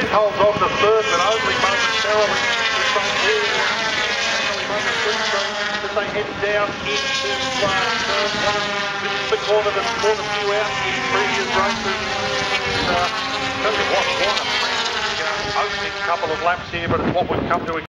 holds on to third, but only momentarily as they head down into turn one. This is the corner that's brought a few out in previous races. Tell you what a frantic opening couple of laps here, but it's what we've come to